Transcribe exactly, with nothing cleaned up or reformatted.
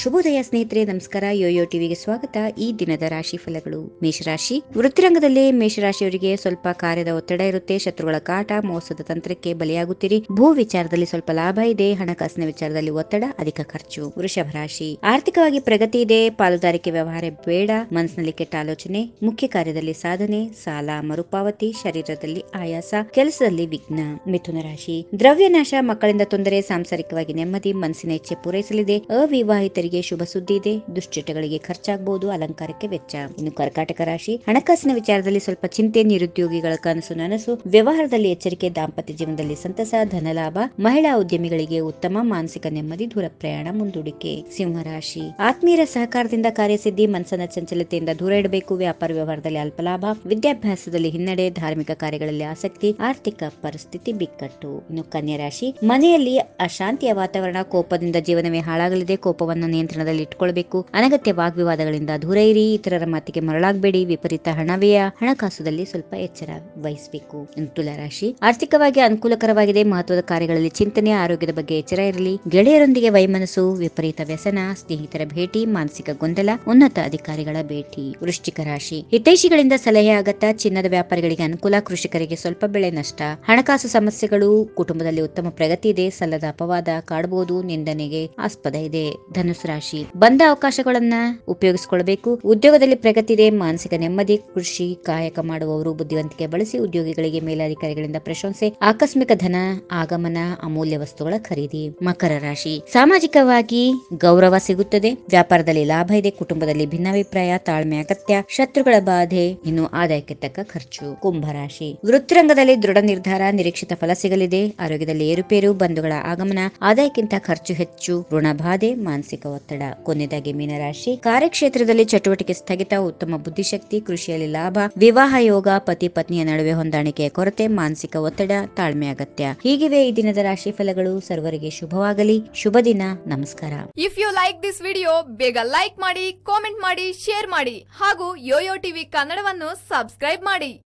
ಶುಭೋದಯ ಸ್ನೇಹಿತರೆ, ನಮಸ್ಕಾರ. ಯೋಯೋ ಟಿವಿಗೆ ಸ್ವಾಗತ. ಈ ದಿನದ ರಾಶಿ ಫಲಗಳು. ಮೇಷರಾಶಿ. ವೃತ್ತಿರಂಗದಲ್ಲಿ ಮೇಷರಾಶಿಯವರಿಗೆ ಸ್ವಲ್ಪ ಕಾರ್ಯದ ಒತ್ತಡ ಇರುತ್ತೆ. ಶತ್ರುಗಳ ಕಾಟ, ಮೋಸದ ತಂತ್ರಕ್ಕೆ ಬಲಿಯಾಗುತ್ತೀರಿ. ಭೂ ವಿಚಾರದಲ್ಲಿ ಸ್ವಲ್ಪ ಲಾಭ ಇದೆ. ಹಣಕಾಸಿನ ವಿಚಾರದಲ್ಲಿ ಒತ್ತಡ, ಅಧಿಕ ಖರ್ಚು. ವೃಷಭ ರಾಶಿ. ಆರ್ಥಿಕವಾಗಿ ಪ್ರಗತಿ ಇದೆ. ಪಾಲುದಾರಿಕೆ ವ್ಯವಹಾರ ಬೇಡ. ಮನಸ್ಸಿನಲ್ಲಿ ಕೆಟ್ಟ ಆಲೋಚನೆ. ಮುಖ್ಯ ಕಾರ್ಯದಲ್ಲಿ ಸಾಧನೆ. ಸಾಲ ಮರುಪಾವತಿ. ಶರೀರದಲ್ಲಿ ಆಯಾಸ, ಕೆಲಸದಲ್ಲಿ ವಿಘ್ನ. ಮಿಥುನ ರಾಶಿ. ದ್ರವ್ಯನಾಶ, ಮಕ್ಕಳಿಂದ ತೊಂದರೆ. ಸಾಂಸಾರಿಕವಾಗಿ ನೆಮ್ಮದಿ. ಮನಸ್ಸಿನ ಇಚ್ಛೆ ಪೂರೈಸಲಿದೆ. ಅವಿವಾಹಿತರಿಗೆ ಶುಭ ಸುದ್ದಿ ಇದೆ. ದುಶ್ಚಟಗಳಿಗೆ ಖರ್ಚಾಗಬಹುದು. ಅಲಂಕಾರಕ್ಕೆ ವೆಚ್ಚ. ಇನ್ನು ಕರ್ಕಾಟಕ ರಾಶಿ. ಹಣಕಾಸಿನ ವಿಚಾರದಲ್ಲಿ ಸ್ವಲ್ಪ ಚಿಂತೆ. ನಿರುದ್ಯೋಗಿಗಳ ಕನಸು ನನಸು. ವ್ಯವಹಾರದಲ್ಲಿ ಎಚ್ಚರಿಕೆ. ದಾಂಪತ್ಯ ಜೀವನದಲ್ಲಿ ಸಂತಸ, ಧನಲಾಭ. ಮಹಿಳಾ ಉದ್ಯಮಿಗಳಿಗೆ ಉತ್ತಮ. ಮಾನಸಿಕ ನೆಮ್ಮದಿ. ದೂರ ಪ್ರಯಾಣ ಮುಂದೂಡಿಕೆ. ಸಿಂಹರಾಶಿ. ಆತ್ಮೀಯರ ಸಹಕಾರದಿಂದ ಕಾರ್ಯಸಿದ್ಧಿ. ಮನಸ್ಸನ್ನ ಚಂಚಲತೆಯಿಂದ ದೂರ ಇಡಬೇಕು. ವ್ಯಾಪಾರ ವ್ಯವಹಾರದಲ್ಲಿ ಅಲ್ಪ ಲಾಭ. ವಿದ್ಯಾಭ್ಯಾಸದಲ್ಲಿ ಹಿನ್ನಡೆ. ಧಾರ್ಮಿಕ ಕಾರ್ಯಗಳಲ್ಲಿ ಆಸಕ್ತಿ. ಆರ್ಥಿಕ ಪರಿಸ್ಥಿತಿ ಬಿಕ್ಕಟ್ಟು. ಇನ್ನು ಕನ್ಯಾ ರಾಶಿ. ಮನೆಯಲ್ಲಿ ಅಶಾಂತಿಯ ವಾತಾವರಣ. ಕೋಪದಿಂದ ಜೀವನವೇ ಹಾಳಾಗಲಿದೆ. ಕೋಪವನ್ನು ನಿಯಂತ್ರಣದಲ್ಲಿ ಇಟ್ಟುಕೊಳ್ಳಬೇಕು. ಅನಗತ್ಯ ವಾಗ್ವಿವಾದಗಳಿಂದ ದೂರ ಇರಿ. ಇತರರ ಮಾತಿಗೆ ಮರಳಾಗಬೇಡಿ. ವಿಪರೀತ ಹಣವ್ಯಯ. ಹಣಕಾಸುದಲ್ಲಿ ಸ್ವಲ್ಪ ಎಚ್ಚರ ವಹಿಸಬೇಕು. ತುಲಾರಾಶಿ. ಆರ್ಥಿಕವಾಗಿ ಅನುಕೂಲಕರವಾಗಿದೆ. ಮಹತ್ವದ ಕಾರ್ಯಗಳಲ್ಲಿ ಚಿಂತನೆ. ಆರೋಗ್ಯದ ಬಗ್ಗೆ ಎಚ್ಚರ ಇರಲಿ. ಗೆಳೆಯರೊಂದಿಗೆ ವೈಮನಸ್ಸು. ವಿಪರೀತ ವ್ಯಸನ. ಸ್ನೇಹಿತರ ಭೇಟಿ. ಮಾನಸಿಕ ಗೊಂದಲ. ಉನ್ನತ ಅಧಿಕಾರಿಗಳ ಭೇಟಿ. ವೃಶ್ಚಿಕ ರಾಶಿ. ಹಿತೈಷಿಗಳಿಂದ ಸಲಹೆ ಅಗತ್ಯ. ಚಿನ್ನದ ವ್ಯಾಪಾರಿಗಳಿಗೆ ಅನುಕೂಲ. ಕೃಷಿಕರಿಗೆ ಸ್ವಲ್ಪ ಬೆಳೆ ನಷ್ಟ. ಹಣಕಾಸು ಸಮಸ್ಯೆಗಳು. ಕುಟುಂಬದಲ್ಲಿ ಉತ್ತಮ ಪ್ರಗತಿ ಇದೆ. ಸಲ್ಲದ ಅಪವಾದ ಕಾಡಬಹುದು. ನಿಂದನೆಗೆ ಆಸ್ಪದ ಇದೆ. ಧನುಸು ರಾಶಿ. ಬಂದ ಅವಕಾಶಗಳನ್ನ ಉಪಯೋಗಿಸಿಕೊಳ್ಳಬೇಕು. ಉದ್ಯೋಗದಲ್ಲಿ ಪ್ರಗತಿ ಇದೆ. ಮಾನಸಿಕ ನೆಮ್ಮದಿ. ಕೃಷಿ ಕಾಯಕ ಮಾಡುವವರು ಬುದ್ಧಿವಂತಿಕೆ ಬಳಸಿ. ಉದ್ಯೋಗಿಗಳಿಗೆ ಮೇಲಧಿಕಾರಿಗಳಿಂದ ಪ್ರಶಂಸೆ. ಆಕಸ್ಮಿಕ ಧನ ಆಗಮನ. ಅಮೂಲ್ಯ ವಸ್ತುಗಳ ಖರೀದಿ. ಮಕರ ರಾಶಿ. ಸಾಮಾಜಿಕವಾಗಿ ಗೌರವ ಸಿಗುತ್ತದೆ. ವ್ಯಾಪಾರದಲ್ಲಿ ಲಾಭ ಇದೆ. ಕುಟುಂಬದಲ್ಲಿ ಭಿನ್ನಾಭಿಪ್ರಾಯ. ತಾಳ್ಮೆ ಅಗತ್ಯ. ಶತ್ರುಗಳ ಬಾಧೆ. ಇನ್ನು ಆದಾಯಕ್ಕೆ ತಕ್ಕ ಖರ್ಚು. ಕುಂಭರಾಶಿ. ವೃತ್ತಿರಂಗದಲ್ಲಿ ದೃಢ ನಿರ್ಧಾರ. ನಿರೀಕ್ಷಿತ ಫಲ ಸಿಗಲಿದೆ. ಆರೋಗ್ಯದಲ್ಲಿ ಏರುಪೇರು. ಬಂಧುಗಳ ಆಗಮನ. ಆದಾಯಕ್ಕಿಂತ ಖರ್ಚು ಹೆಚ್ಚು. ಋಣ ಬಾಧೆ. ಮಾನಸಿಕ ಒತ್ತಡ. ಕೊನೆಯದಾಗಿ ಮೀನರಾಶಿ. ಕಾರ್ಯಕ್ಷೇತ್ರದಲ್ಲಿ ಚಟುವಟಿಕೆ ಸ್ಥಗಿತ. ಉತ್ತಮ ಬುದ್ಧಿಶಕ್ತಿ. ಕೃಷಿಯಲ್ಲಿ ಲಾಭ. ವಿವಾಹ ಯೋಗ. ಪತಿ ಪತ್ನಿಯ ನಡುವೆ ಹೊಂದಾಣಿಕೆಯ ಕೊರತೆ. ಮಾನಸಿಕ ಒತ್ತಡ. ತಾಳ್ಮೆ ಅಗತ್ಯ. ಹೀಗಿವೆ ಈ ದಿನದ ರಾಶಿ ಫಲಗಳು. ಸರ್ವರಿಗೆ ಶುಭವಾಗಲಿ. ಶುಭ ದಿನ. ನಮಸ್ಕಾರ. If you like this video, ಬೇಗ ಲೈಕ್ ಮಾಡಿ, ಕಾಮೆಂಟ್ ಮಾಡಿ, ಶೇರ್ ಮಾಡಿ ಹಾಗೂ ಯೋಯೋ ಟಿವಿ ಕನ್ನಡವನ್ನು ಸಬ್ಸ್ಕ್ರೈಬ್ ಮಾಡಿ.